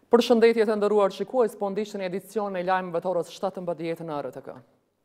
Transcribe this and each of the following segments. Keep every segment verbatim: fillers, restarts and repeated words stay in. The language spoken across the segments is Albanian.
Përshëndetje të nderuar shikues, po ndiqni edicionin e lajmeve të orës shtatëmbëdhjetë në R T K.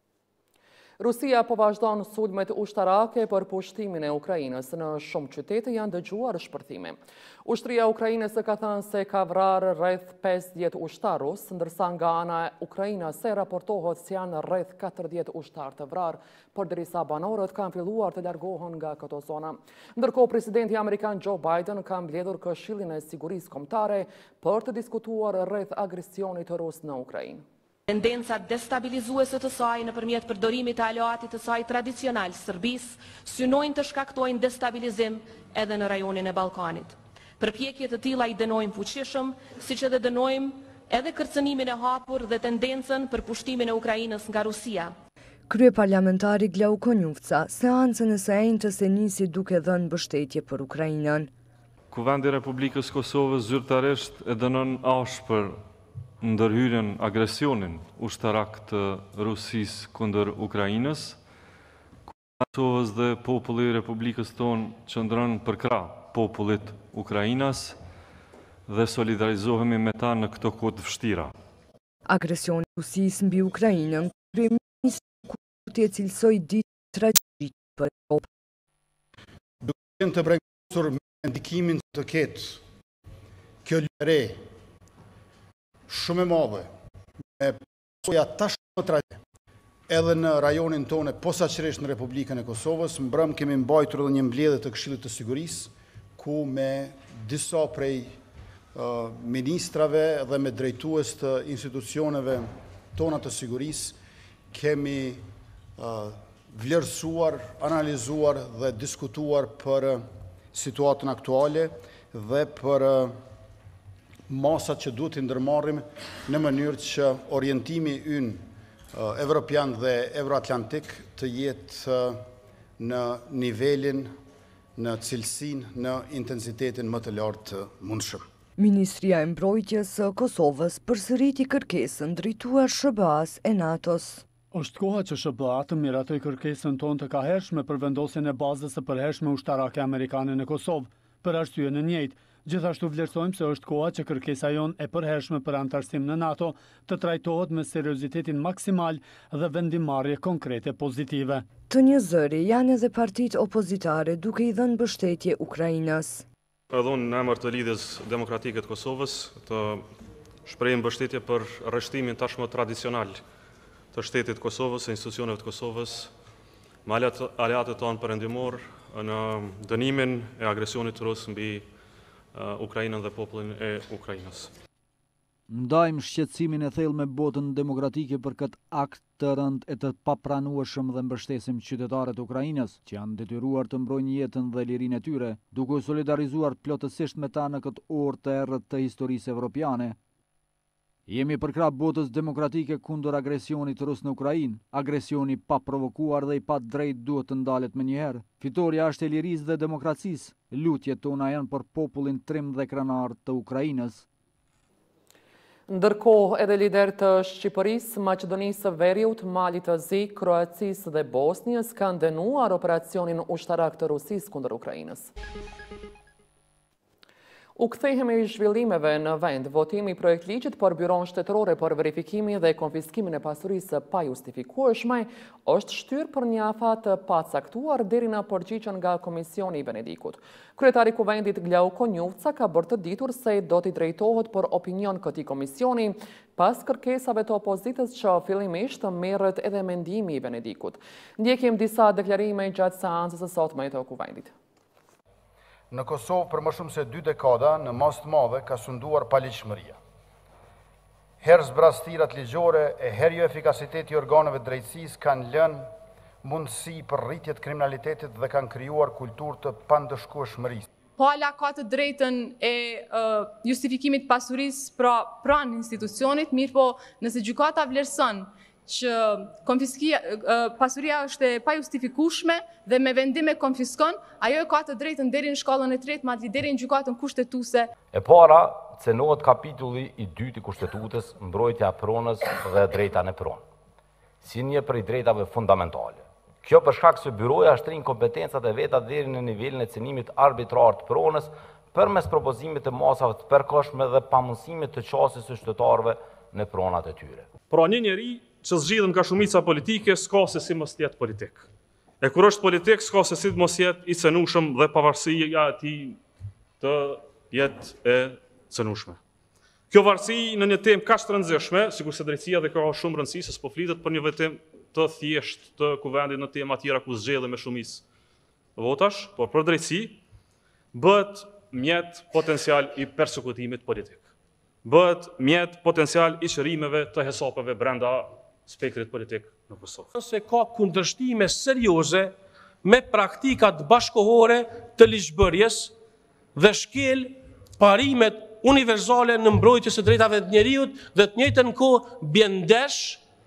Rusia po vazhdon sulmet ushtarake për pushtimin e Ukrainës. Në shumë qytete janë dëgjuar shpërthime. Ushtria e Ukrainës ka thënë se ka vrarë rreth pesëdhjetë ushtar rus, ndërsa nga ana e Ukrainase raportohet se janë rreth katërdhjetë ushtar të vrarë, përderisa banorët kanë filluar të largohen nga këto zona. Ndërkohë, presidenti amerikan Joe Biden ka mbledhur Këshillin e Sigurisë Kombëtare për të diskutuar rreth agresionit rus në Ukrainë. Tendencat destabilizuese të saj nëpërmjet përdorimit të aleatit të saj tradicional, Serbisë, synojnë të shkaktojnë destabilizim edhe në rajonin e Ballkanit. Përpjekje të tilla i dënojmë fuqishëm, siç edhe dënojmë edhe kërcënimin e hapur dhe tendencën për pushtimin e Ukrainës nga Rusia. Kryeparlamentari Glauko Njufca, seancën e së enjtës e nisi duke dhënë mbështetje për Ukrainën. Kuvendi i Republikës Kosovës zyrtarisht e dënon ashpër ndërhyrjen agresionin ushtarak të Rusisë kundër Ukrainës. Kosovës dhe populli i Republikës tonë qëndron përkrah popullit Ukrainas dhe solidarizohemi me ta në këto kohë të vështira. Agresioni i Rusisë mbi Ukrainën, kryeministri Kurti e cilësoi ditë tragjike për Europë. Duke të bregosur me ndikimin të ketë kjo lëre shumë e madhe, me pasoja tashmë tragjike, edhe në rajonin tonë, posaçërisht në Republikën e Kosovës, mbrëm kemi mbajtur edhe një mbledhje të Këshillit të Sigurisë, ku me disa prej uh, ministrave dhe me drejtues të institucioneve tona të sigurisë kemi uh, vlerësuar, analizuar dhe diskutuar për uh, situatën aktuale dhe për uh, masat që duhet të ndërmarrim në mënyrë që orientimi ynë uh, evropian dhe euroatlantik të jetë uh, në nivelin, në cilësinë, në intensitetin më të lartë të mundshëm. Ministria e Mbrojtjes së Kosovës përsëriti kërkesën drejtuar S B A-s e NATO-s. Është koha që S B A të miratoj kërkesën tonë të kahershme për vendosjen e bazës së përhershme ushtarake amerikane në Kosovë, për arsyeën e njëjtë. Gjithashtu vlerësojmë se është koha që kërkesa jonë e përhershme për antarësim në NATO të trajtohet me seriozitetin maksimal dhe vendimarrje konkrete pozitive. Të një zëri janë edhe partitë opozitare duke i dhënë mbështetje Ukrainës. Edhe unë në emër të Lidhjes Demokratike të Kosovës të shpreh mbështetje për rreshtimin tashmë tradicional të shtetit të Kosovës, e institucioneve të Kosovës, me aleatët tonë perëndimor në dënimin e agresionit rus mbi Ukrainën dhe popullin e Ukrainës. Ndajmë shqetësimin e thellë me botën demokratike për këtë akt të rënd e të papranueshëm dhe mbështesim qytetarët e Ukrainës që janë detyruar të mbrojnë jetën dhe lirinë e tyre, duke u solidarizuar plotësisht me ta në këtë orë të errët të historisë evropiane. Jemi përkrah botës demokratike kundër agresionit rus në Ukrainë. Agresioni pa provokuar dhe i pa drejt duhet të ndalet më njëherë. Fitoria është e lirisë dhe demokracisë. Lutjet tona janë për popullin trim dhe krenar të Ukrainës. Ndërkohë, edhe lider të Shqipërisë, Maqedonisë së Veriut, Malit të Zi, Kroacisë dhe Bosnjës kanë dënuar operacionin ushtarak të Rusisë kundër Ukrainës. U kthehemi i zhvillimeve në vend. Votimi i projekt ligjit për Byron Shtetërore për verifikimin dhe konfiskimin e pasurisë pa justifikueshme është shtyrë për një afat të pacaktuar deri në përgjigjen nga Komisioni i Venedikut. Kryetari i Kuvendit Glauko Njufca ka bërë të ditur se do t'i drejtohet për opinion këtij komisioni pas kërkesave të opozitës që fillimisht merret edhe mendimi i Venedikut. Ndjekim disa deklarime gjatë seancës së sotme të Kuvendit. Në Kosovë për më shumë se dy dekada, në mas të madhe ka sunduar paligjshmëria. Herë zbrastirat ligjore e herë jo efikasiteti i organeve drejtësisë kanë lënë mundësi për rritje të kriminalitetit dhe kanë krijuar kulturë të pandëshkueshmërisë. Hala ka të drejtën e uh, justifikimit pasurisë pra pranë institucionit, mirë po nëse gjykata vlerëson që konfiskia, pasuria është e pa justifikueshme dhe me vendim e konfiskon, ajo e ka të drejtën deri në shkallën e tretë, madje deri në gjykatën kushtetuese. E para, cenohet kapitulli i dytë i kushtetutës, mbrojtja e pronës dhe drejta në pronë, si një prej drejtave fundamentale. Kjo për shkak se byroja shtrin kompetencat e veta deri në nivelin e cenimit arbitrar të pronës përmes propozimit të masave të përkohshme dhe pamundësimit të qasjes së qytetarëve në pronat e tyre. Pra një njeri që zgjidhet nga shumica politike s'ka se si mos jetë politik. E kur është politik s'ka se si mos jetë i cënueshëm dhe pavarësia e tij të jetë e cënueshme. Kjo varësi në një temë kaq të rëndësishme, sikurse drejtësia dhe ka shumë rëndësi, se s'po flitet për një vetëm të thjesht të kuvendit në tema tjera ku zgjedhë me shumicë votash, por për drejtësi bëhet mjet potencial i persekutimit politik. Bëhet mjet potencial i çrimeve të hesapeve brenda spektrit politik në Kosovë. Se ka kundërshtime serioze me praktikat bashkohore të ligjbërjes dhe shkel parimet universale në mbrojtjes së drejtave të njerëzit dhe të njëjtën kohë bjen ndesh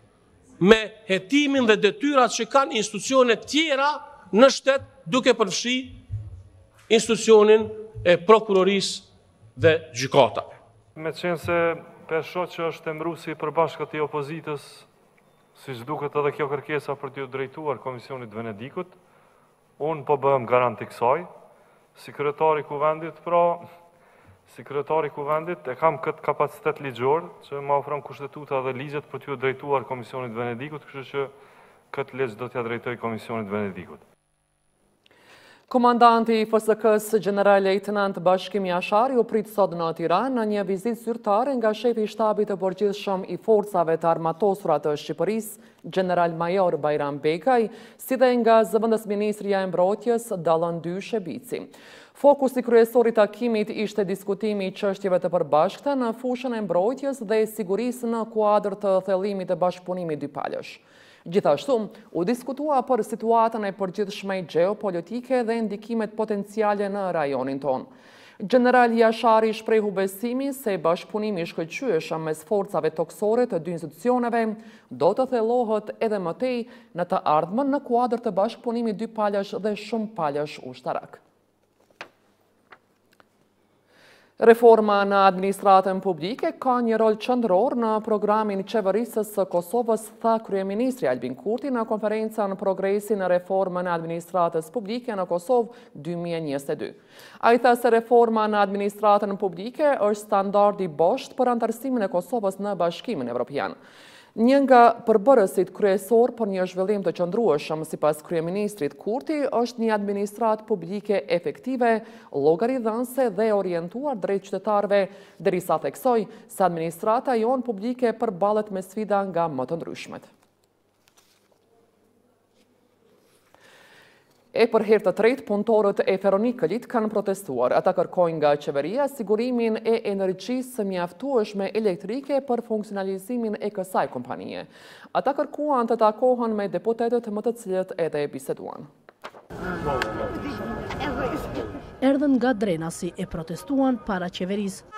me hetimin dhe detyrat që kanë institucione tjera në shtet, duke përfshi institucionin e prokurorisë dhe gjykatave. Me qenë se pesho që është emru si përbashkët i opozitës, si duket edhe kjo kërkesa për t'ju drejtuar Komisionit Venedikut, unë po bëhem garant i kësaj, si kryetari i kuvendit, pra Sekretari i Kuvendit e kam këtë kapacitet ligjor që ma ofron kushtetuta dhe ligjet për t'ju drejtuar Komisionit Venedikut, kështu që këtë ligj do t'ja drejtoj Komisionit Venedikut. Komandanti i F S K-s General Lejtenant Bashkim Jashari u prit sot në Tiranë në një vizitë zyrtare nga shefi i shtabit të përgjithshëm i forcave të armatosura të Shqipërisë, General Major Bajram Bekaj, si dhe nga zëvendës Ministria e Mbrojtjes Dallon Dyshe Bici. Fokusi kryesor i takimit ishte diskutimi i çështjeve të përbashkëta në fushën e mbrojtjes dhe sigurisë në kuadër të thellimit të bashkëpunimit dypalësh. Gjithashtu, u diskutua për situatën e përgjithshme gjeopolitike dhe ndikimet potenciale në rajonin tonë. General Jashari shprehu besimin se bashkëpunimi i shkëlqyeshëm mes forcave toksore të dy institucioneve do të thellohet edhe më tej në të ardhmen në kuadër të bashkëpunimit dypalësh dhe shumë palësh ushtarak. Reforma në administratën publike ka një rol qëndror në programin qeverisës së Kosovës, tha kryeministri Albin Kurti në konferencën Progresi në reformën e administratës publike në Kosovë dy mijë e njëzet e dy. Ai tha se reforma në administratën publike është standardi bosht për antarësimin e Kosovës në Bashkimin Evropian. Një nga përbërësit kryesor për një zhvillim të qëndrueshëm sipas kryeministrit Kurti është një administratë publike efektive, llogaridhënëse dhe orientuar drejt qytetarëve, derisa theksoi se administrata jonë publike përballet me sfida nga më të ndryshmet. E për herë të tretë, punëtorët e Feronikëllit kanë protestuar. Ata kërkojnë nga qeveria sigurimin e energjisë mjaftueshme elektrike për funksionalizimin e kësaj kompanie. Ata kërkuan të takohen me deputetët më të cilët edhe biseduan. Erdhën nga Drenasi e protestuan para qeverisë.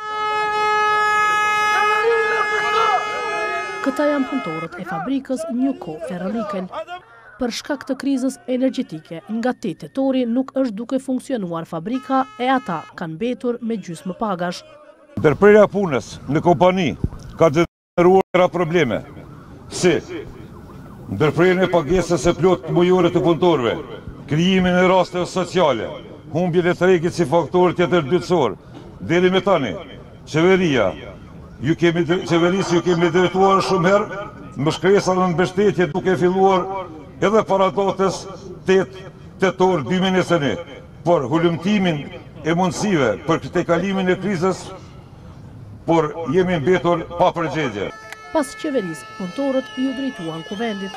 Këta janë punëtorët e fabrikës Njuko Ferronikel. Për shkak të krizës energjetike, nga tetë tetori nuk është duke funksionuar fabrika e ata kanë mbetur me gjysmë pagash. Ndërprerja punës në kompani ka generuar probleme, si ndërprerjen e pagesës së plotë mujore të punëtorëve, krijimin e rasteve sociale, humbjen e tregit si faktor tjetër dytësor. Deri me tani, qeveria, ju kemi qeverisë ju kemi drejtuar shumë herë me shkresa në mbështetje duke filluar edhe para datës tetë tetor dy mijë e njëzet e një, por hulumtimin e mundësive për këtë kalimin e krizës, por jemi mbetur pa përgjigje. Pas qeverisë, punëtorët ju drejtuan kuvendit.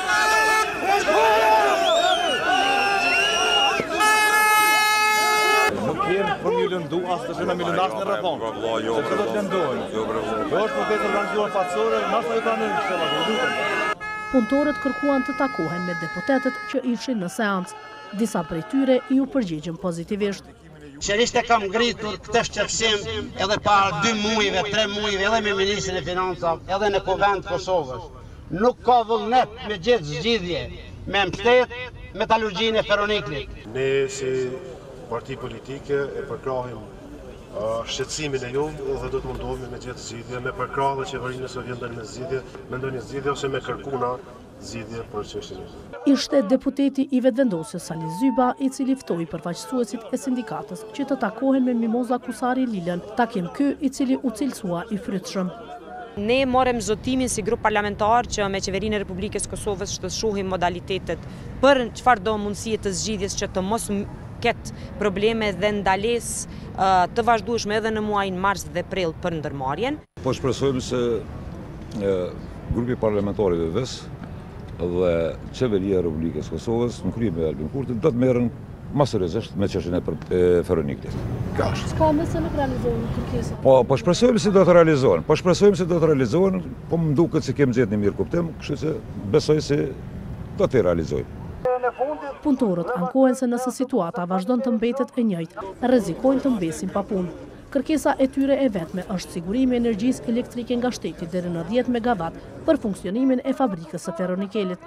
Nuk kemë për një lëndu, asë të shëna me lëndash në rëpon. Se që do të lëndojnë. Do është për të organizuar fatësore, nështë e ka në kështëlla. Punëtorët kërkuan të takohen me deputetët që ishin në seancë. Disa prej tyre ju përgjigjen pozitivisht. Qerisht e kam ngritur këtë shqetësim edhe para dy muajve, tre muajve, edhe me Ministrin e Financave, edhe në Kuvend Kosovës. Nuk ka vullnet me gjithë zgjidhje, me mbështet metalurgjinë e Feroniklit. Ne si parti politike e përkrahim shqetësimin e jonë dhe do të mundohemi me gjithë zgjidhje, me përkrahë dhe qeverinë nëse vjen ndonjë zgjidhje, me ndonjë zgjidhje ose me kërkuna zgjidhje për çështjen. Ishte deputeti i vetëvendosjes Sali Zyba, i cili ftoi përfaqësuesit e sindikatës që të takohen me Mimoza Kusari Lilën, takim ky i cili u cilësua i frytshëm. Ne morëm zotimin si grup parlamentar që me Qeverinë e Republikës Kosovës të shohim modalitetet për çfarë do mundësie të zgjidhjes që të mos ketë probleme dhe ndalesë të vazhdueshme edhe në muajin mars dhe prill për ndërmarrjen. Po shpresojmë se grupi parlamentarëve ves dhe Qeveria e Republikës Kosovës në krye me Albin Kurti do të merren më seriozisht me çështjen e Feroniklit. Ka është. S'ka më se nuk realizohen kërkesat. Po, po shpresojmë se do të realizohen. Po shpresojmë se do të realizohen, po më duket se kemi gjetur një mirë kuptim, kështu që besoj se do të realizojnë. Punëtorët ankohen se nëse situata vazhdon të mbetet e njëjtë, rrezikojnë të mbesin pa punë. Kërkesa e tyre e vetme është sigurimi i energjisë elektrike nga shteti deri në dhjetë megawatt për funksionimin e fabrikës së ferronikelit.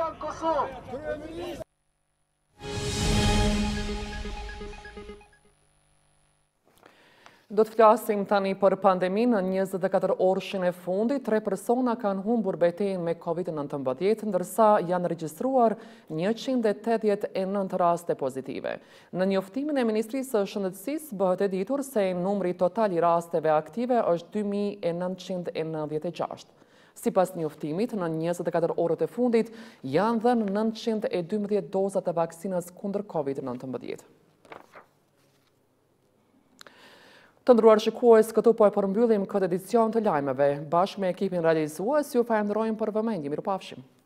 Do të flasim tani për pandeminë. Në njëzet e katër orëshin e fundit, tre persona kanë humbur betejën me COVID nëntëmbëdhjetë, ndërsa janë regjistruar njëqind e tetëdhjetë e nëntë raste pozitive. Në njoftimin e Ministrisë së Shëndetësisë bëhet e ditur se numri total i rasteve aktive është dy mijë e nëntëqind e nëntëdhjetë e gjashtë. Sipas njoftimit, në njëzet e katër orët e fundit janë dhënë nëntëqind e dymbëdhjetë doza të vaksinës kundër COVID nëntëmbëdhjetë. Të ndruar shikues, këtu po e përmbyllim këtë edicion të lajmeve. Bashkë me ekipin realizues, ju falenderojmë për vëmendje. Mirupafshim.